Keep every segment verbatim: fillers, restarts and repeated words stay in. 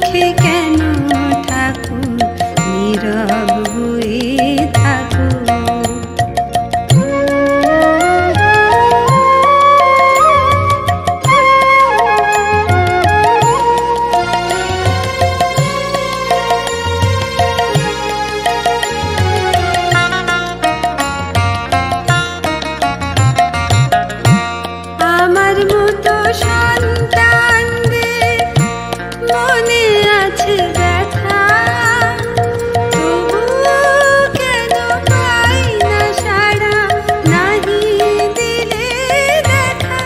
চোখে কেন ঠাকুর নীরব হয়ে থাকো। আমার মতো সন্তানদের মনে আছে ব্যথা, তবুও কেন পাই না সাড়া, নাহি দিলে দেখা।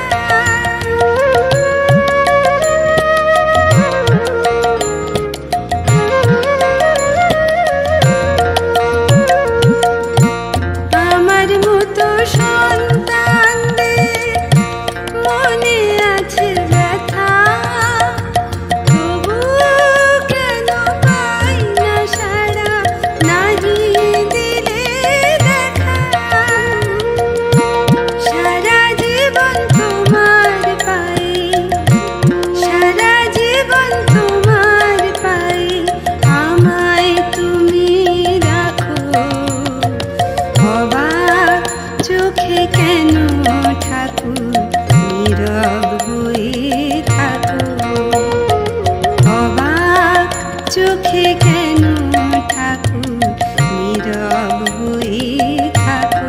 আমার মতো সন্তানদের মনে আছে ব্যথা, তবুও কেন পাই না সাড়া, নাহি দিলে দেখা। সারা জীবন তোমার পায়ে, সারা জীবন তোমার পায়ে আমায় তুমি রাখো। অবাক চোখে কেন ঠাকুর নীরব হয়ে থাকো। অবাক চোখে কেন ঠাকুর নীরব হয়ে থাকো।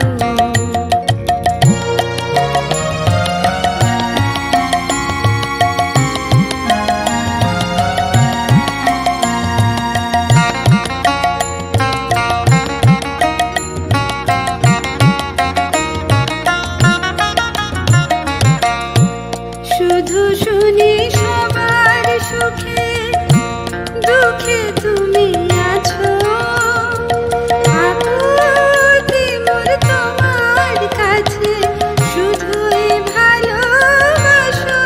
শুধু শুনি সবার সুখে দুঃখে তুমি আছো, আকুতি মোর তোমার কাছে শুধুই ভালোবাসো।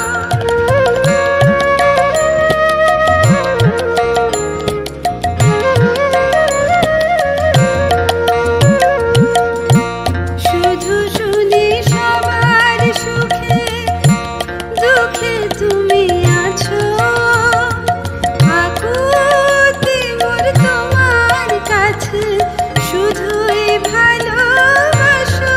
শুধু শুনি সবার সুখে দুঃখে তুমি আছো, আকুতি মোর তোমার কাছে শুধুই ভালোবাসো।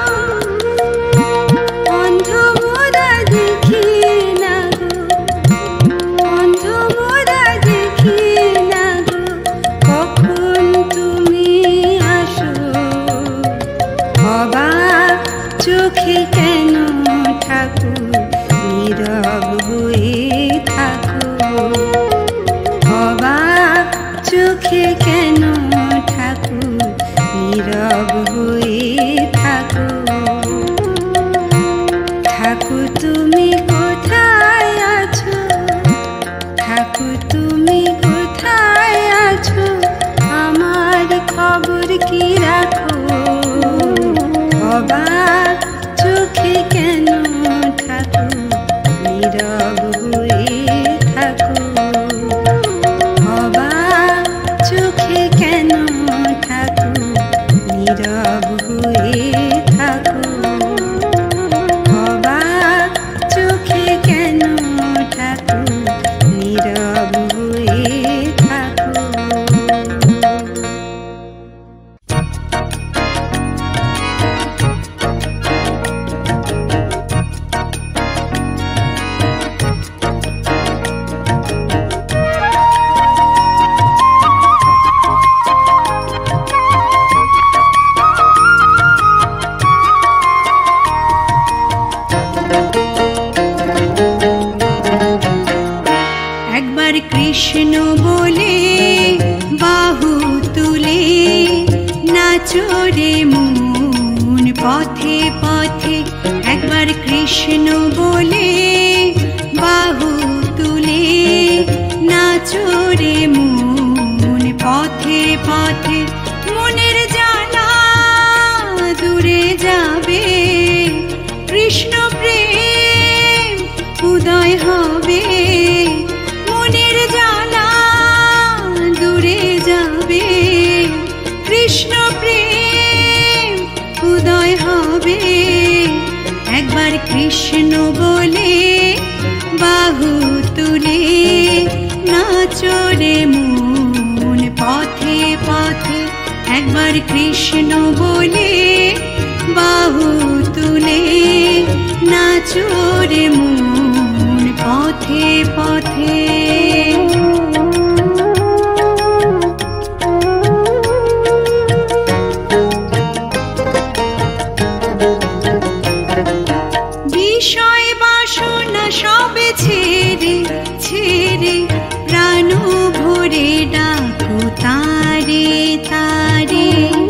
অন্ধ মোরা দেখি না গো, অন্ধ মোরা দেখি না গো, কখন তুমি আসো। অবাক চোখে কেন ঠাকুর নীরব হয়ে থাকো। অবাক চোখে কেন ঠাকুর নীরব হয়ে থাকো। ঠাকুর তুমি কোথায় আছো, ঠাকুর তুমি কোথায় আছো, আমার খবর কি রাখো। অবাক চোখে কেন ঠাকুর নীরব হয়ে থাকো। অবাক চোখে কেন ঠাকুর নীরব হয়ে থাকো। অবাক চোখে কেন ঠাকুর নীরব হয়ে থাকো। কৃষ্ণ বলে বাহু তুলে নাচরে মন পথে পথে। একবার কৃষ্ণ বলে বাহু তুলে নাচরে মন পথে পথে। মনের জ্বালা দূরে যাবে, কৃষ্ণ প্রেম উদয় হবে। মনের জ্বালা দূরে যাবে, কৃষ্ণ প্রেম উদয় হবে। একবার কৃষ্ণ বলে বাহু তুলে নাচ নাচরে মন পথে পথে একবার কৃষ্ণ বলে বাহু তুলে নাচরে মন পথে পথে বিষয় বাসনা সবে ছেড়ে ছেড়ে প্রাণ ভরে ডাকো তারে তারে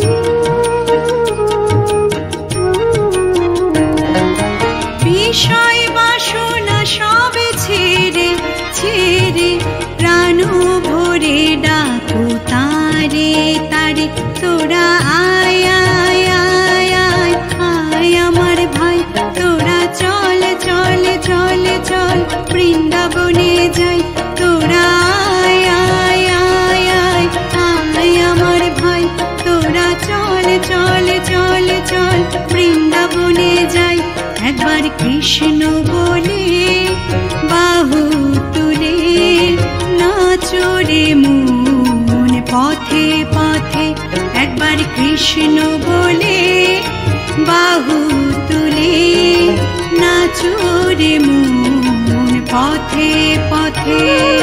বিষয় বাসনা সবে ছেড়ে ছেড়ে প্রাণ ভরে ডাকো তারে তারে তোরা আয় আয় আয় আয় আয় আমার ভাই তোরা চল চল চল চল বৃন্দাবনে যাই তোরা আয় আয় আয় আয় আয় আমার ভাই তোরা চল চল চল চল বৃন্দাবনে যাই একবার কৃষ্ণ বলে বাহু তুলে নাচরে মন পথে পথে একবার কৃষ্ণ বলে বাহু তুলে নাচরে মন পথে পথে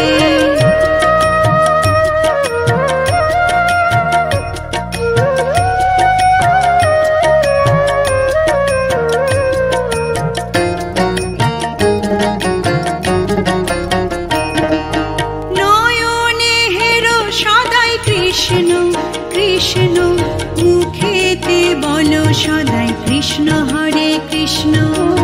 নয়নে হেরো সদাই কৃষ্ণ কৃষ্ণ মুখেতে বলো সদাই কৃষ্ণ হরে কৃষ্ণ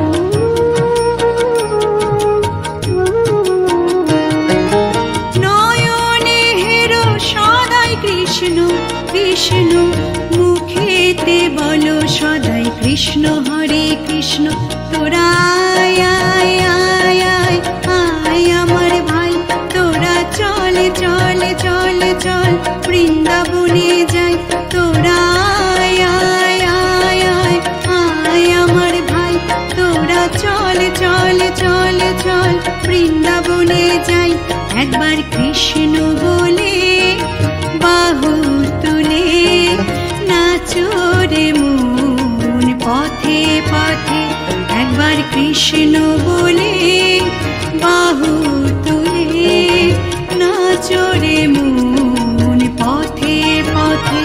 নয়নে হেরো সদাই কৃষ্ণ কৃষ্ণ মুখেতে বলো সদাই কৃষ্ণ হরে কৃষ্ণ তোরা আয় আয় আয় আয় আয় আমার ভাই তোরা চল চল চল চল বৃন্দাবনে যাই তোরা আয় আয় আয় আয় আয় আমার ভাই তোরা চল চল চল চল বৃন্দাবনে যাই একবার কৃষ্ণ বলে বাহু তুলে নাচরে মন পথে পথে একবার কৃষ্ণ বলে বাহু তুলে নাচরে মন পথে পথে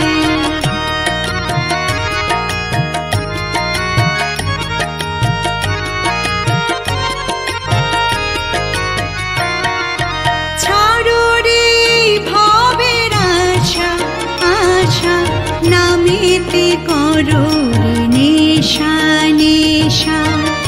ছাড়ো রে ভবের আশা আশা নামেতে করো রে নেশা নেশা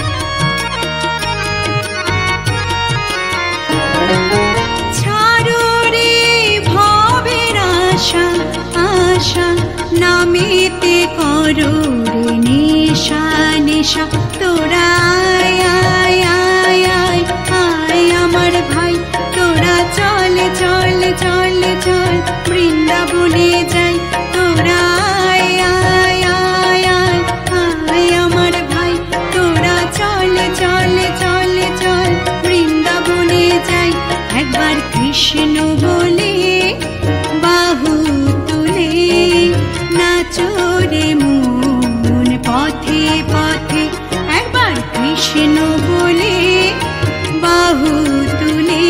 ছাড়ো রে ভবের আশা আশা নামেতে করো রে নেশা নেশা তোরা আয় আয় আয় আয় আয় আমার ভাই তোরা চল চল চল চল বৃন্দাবনে যাই তোরা আয় আয় আয় আয় আয় আমার ভাই তোরা চল চল চল চল বৃন্দাবনে যাই একবার কৃষ্ণ বলে বাহু তুলে নাচরে মন পথে পথে একবার কৃষ্ণ বলে বাহু তুলে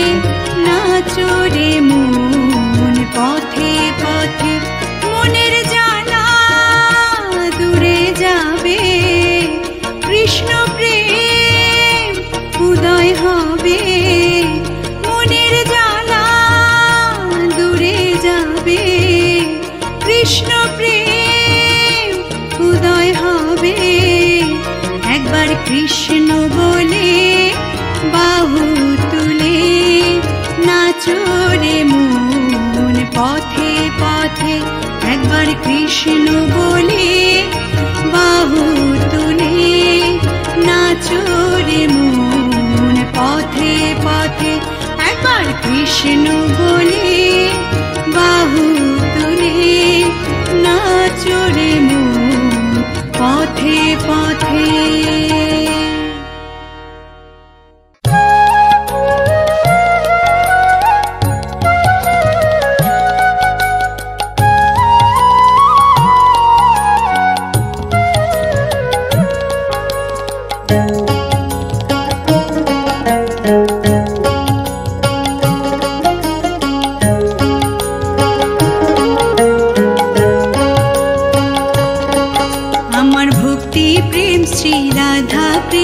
নাচরে মন পথে পথে মনের জানা দূরে যাবে কৃষ্ণ প্রেম উদয় হবে মনের জানা দূরে যাবে কৃষ্ণ প্রেম উদয় হবে একবার কৃষ্ণ বলে বাহু তুলে নাচরে মন পথে পথে একবার কৃষ্ণ বলে বাহু তুলে নাচরে মন পথে পথে একবার কৃষ্ণ বলে বাহু তুলে নাচরে মন পথে পথে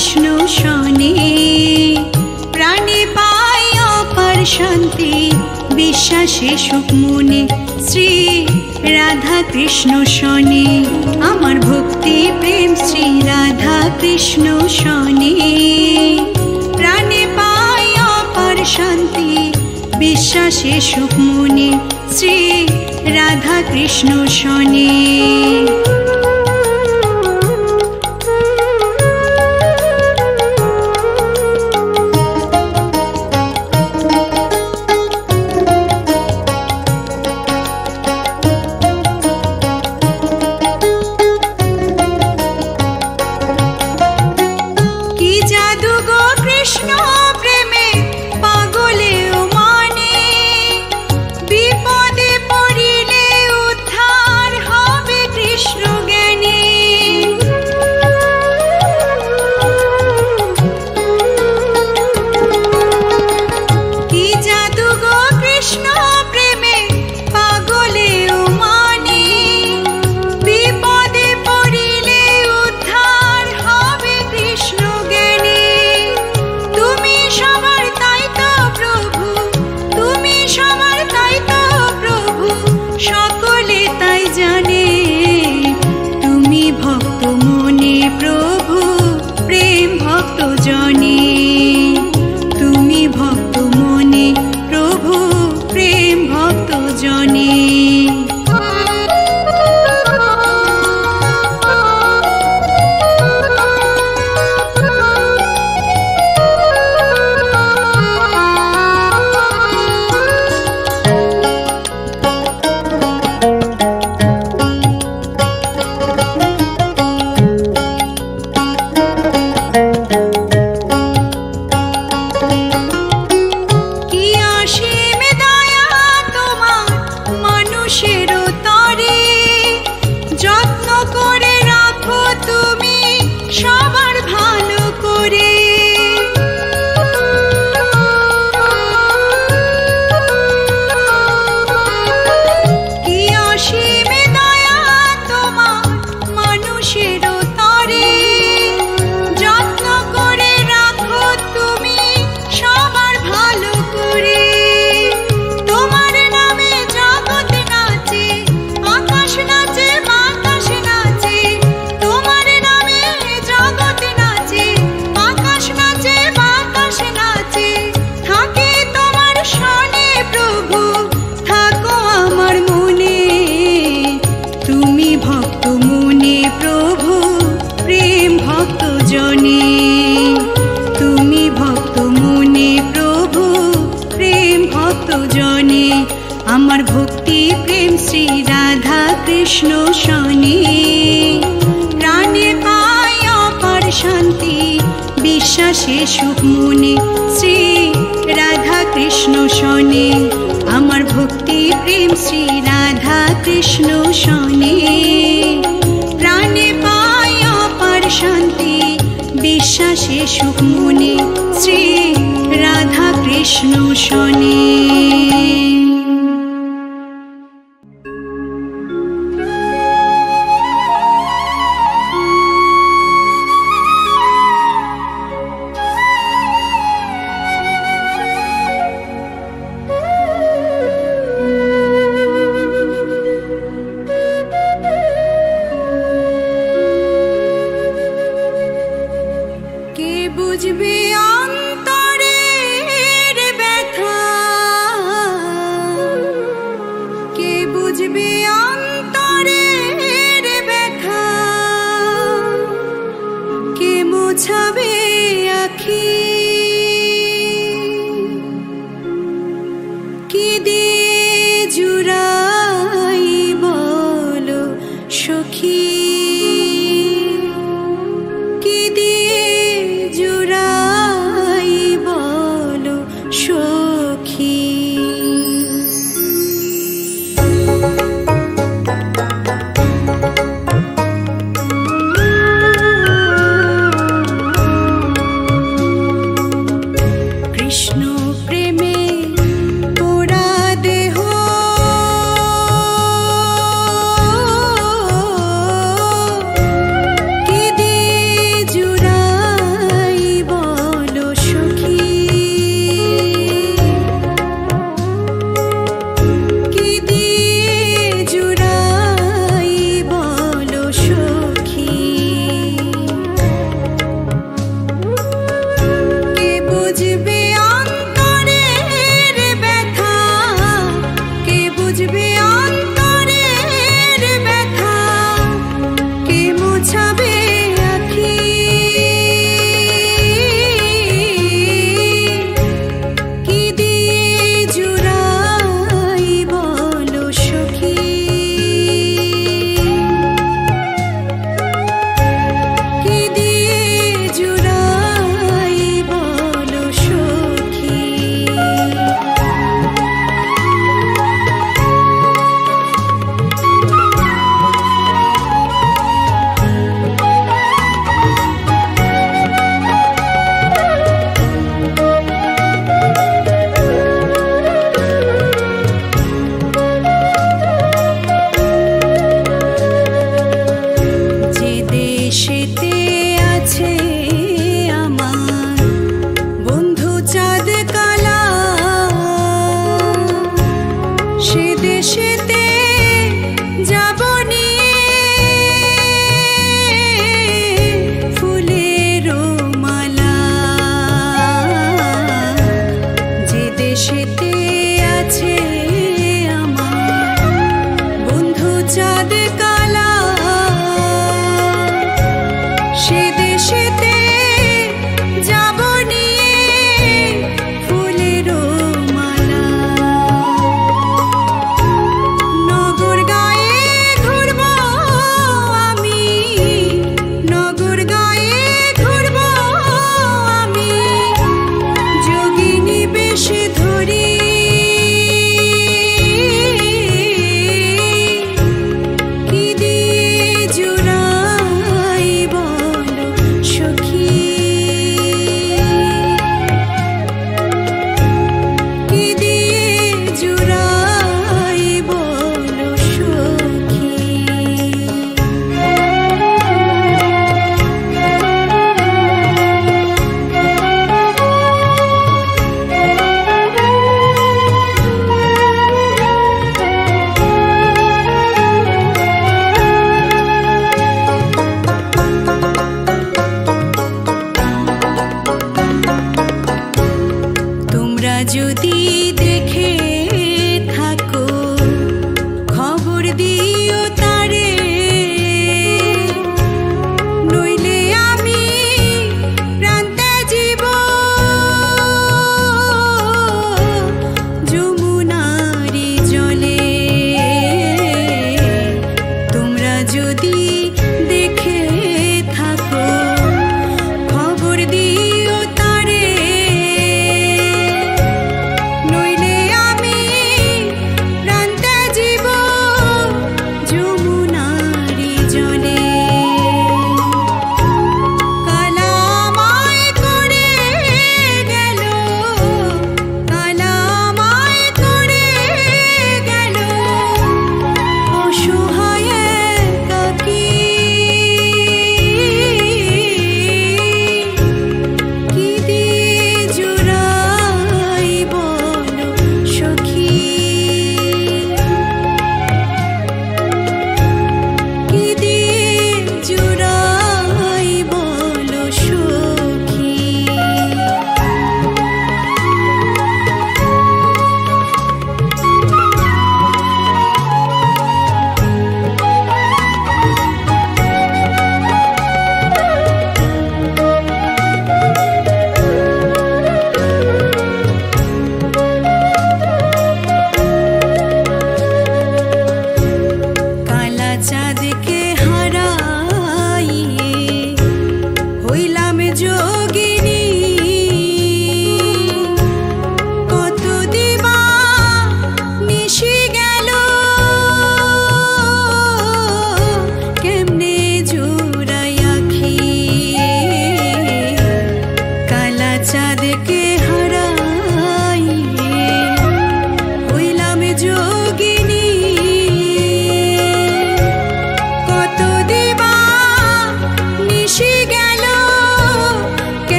কৃষ্ণ শনে প্রাণে পাই অপার শান্তি বিশ্বাসে সুখ মনে শ্রী রাধা কৃষ্ণ শনে আমার ভক্তি প্রেম শ্রী রাধা কৃষ্ণ শনে প্রাণে পাই অপার শান্তি বিশ্বাসে সুখ মনে শ্রী রাধা কৃষ্ণ শনে আমার ভক্তি প্রেম শ্রী রাধা কৃষ্ণ শনে প্রাণে পাই অপার শান্তি বিশ্বাসে সুখ মনে শ্রী রাধা কৃষ্ণ শনে আমার ভক্তি প্রেম শ্রী রাধা কৃষ্ণ শনে প্রাণে পাই অপার শান্তি বিশ্বাসে সুখ মনে শ্রী রাধা কৃষ্ণ শনে। বুঝবে অন্তরের ব্যথা, কে বুঝবে অন্তরের ব্যথা, কে মোছাবে আখি, কি দিয়ে জুড়াই বলো সখী, সখী। বুঝবে অন্তরের ব্যথা, কে মোছাবে আঁখি, কি দিয়ে জুড়াই বলো সখী, কি দিয়ে জুড়াই বলো সখী।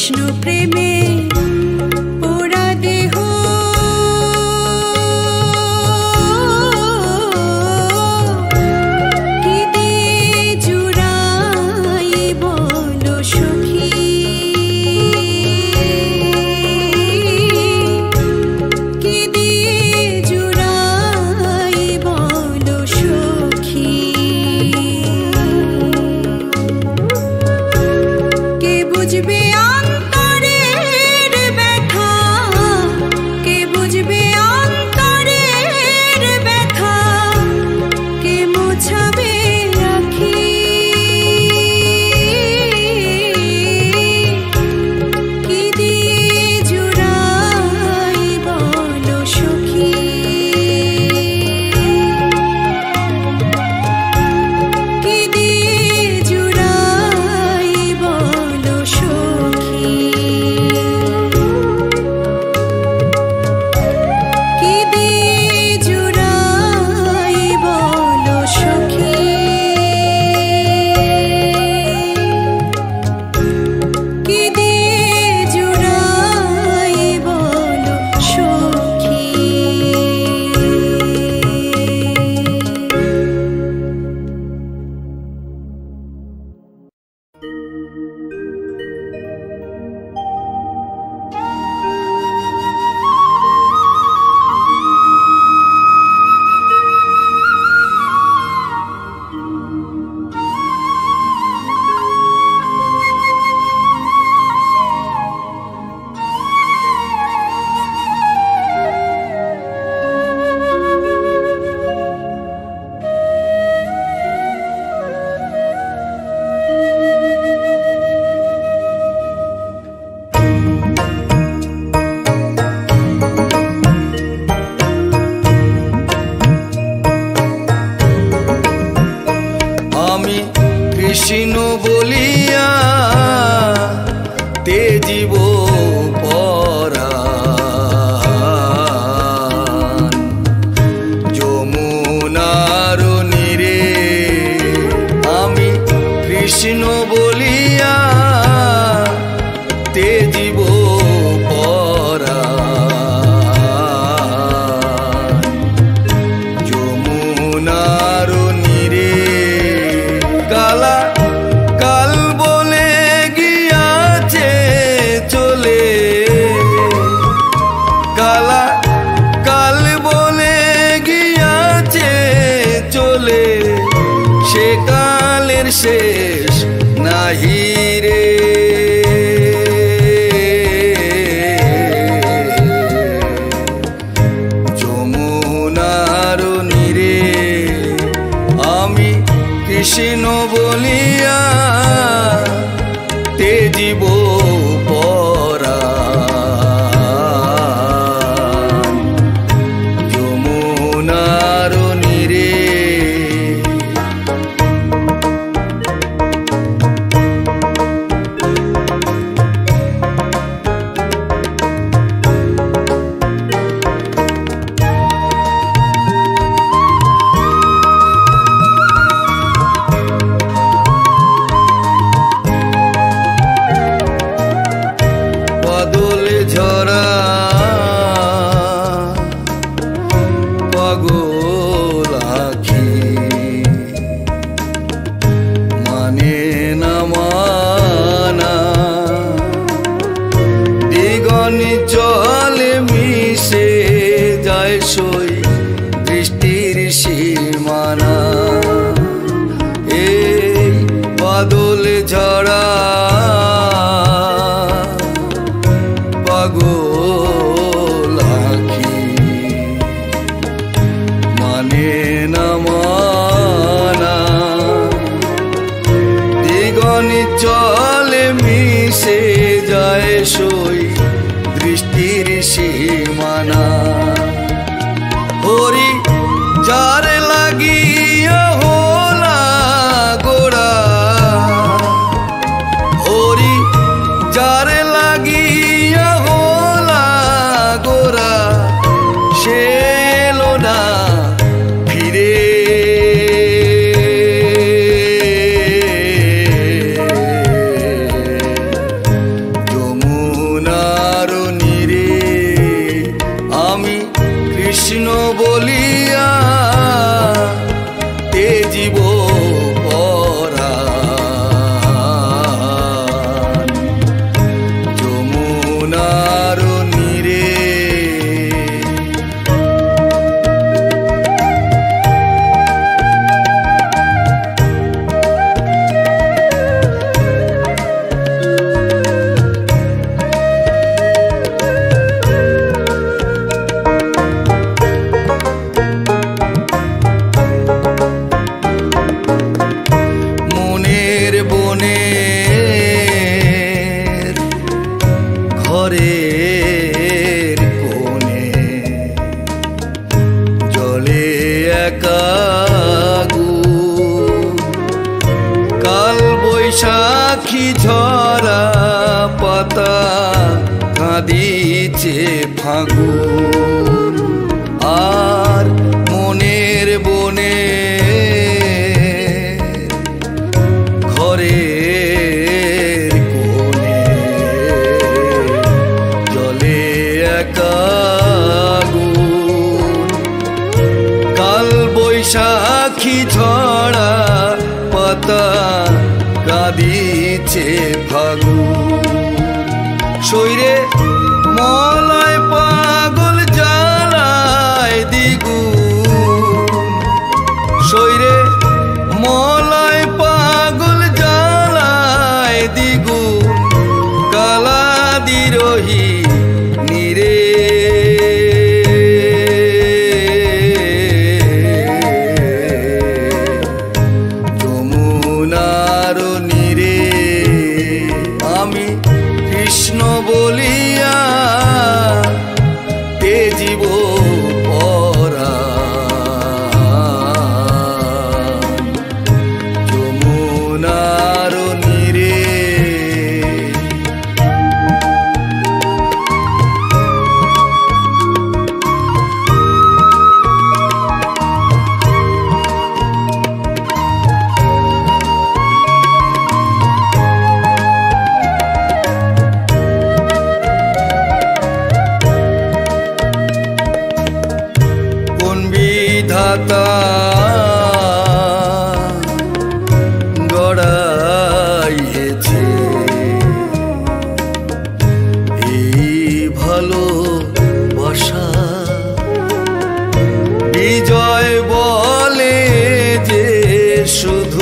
কৃষ্ণ প্রেমে পোড়া দেহ কি দিয়ে জুড়াই বলো সখী কি দিয়ে জুড়াই বলো সখী কে বুঝবে অন্তরের ব্যথা কে বুঝবে অন্তরের ব্যথা কে মোছাবে আঁখি কি দিয়ে জুড়াই বলো সখী কি দিয়ে জুড়াই বলো সখী কি দিয়ে জুড়াই বলো সখী কি দিয়ে জুড়াই বলো সখী আমি কৃষ্ণ বলিয়া তেজিব পরাণ যমুনার নীরে আমি কৃষ্ণ বলিয়া তেজিব পরাণ যমুনার নীরে কালা কাল বলে গিয়াছে চলে কালা কাল বলে গিয়াছে চলে সে কালের শেষ নাহি রে যমুনার নীরে আমি কৃষ্ণ বলিয়া তেজিব পরাণ যমুনার নীরে বাদল ঝরা পাগল আখি মানে না মানা দিগন জলে মিশে যায় সই দৃষ্টির সীমানা এই বাদল ঝরা পাগল আখি মানে না মানা দিগন জলে মিশে যায় সই দৃষ্টির সীমানা হরি যার লাগিয়া হোলা গোড়া হরি যার লাগিয়া হোলা গোড়া সে এলো না ফিরে যমুনার আখি ঝরা পাতা কাঁদিছে ফাগুন আর মনের বনে ঘরের কোণে জলে একা আগুন কাল বৈশাখী ঝরা পাতা কাঁদিছে ফাগুন শৈরে মলয় পাগল জ্বালায় দ্বিগুণ শৈরে মলয় পাগল জ্বালায় দ্বিগুণ কালা দিরোহী নিরে যমুনার নীরে আমি কৃষ্ণ বলিয়া তেজিব পরাণ যমুনার নীরে বিধাতা গড়াইছে এই ভালো বাসা বিজয় বলে যে শুধু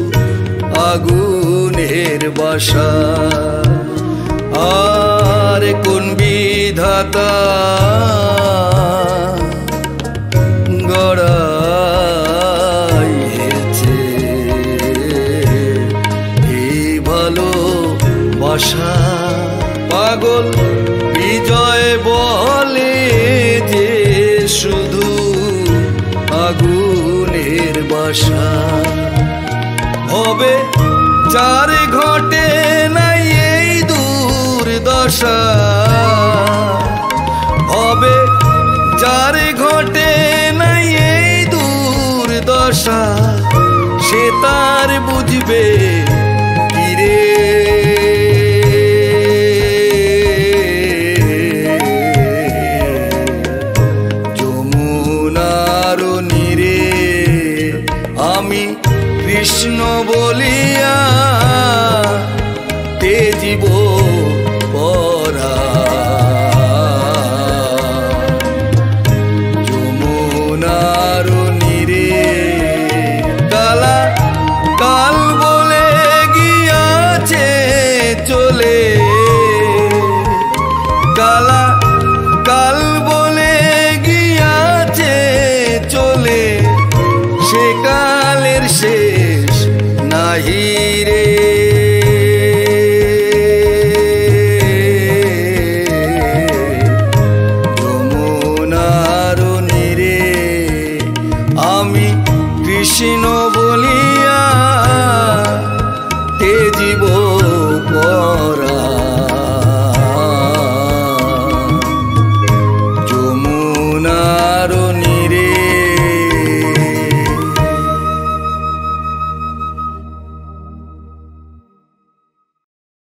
আগুনের বাসা আর কোন বিধাতা গড়াইছে এই ভালো বাসা পাগল বিজয় বলে যে শুধু আগুনের বাসা হবে চার ঘটে নাই এই দুর্দশা হবে চার ঘটে নাই এই দুর্দশা সে তার বুঝবে কিরে যমুনার নীরে আমি কৃষ্ণ বলিয়া তেজিব পরাণ যমুনার নীরে কালা কাল বলে গিয়াছে চলে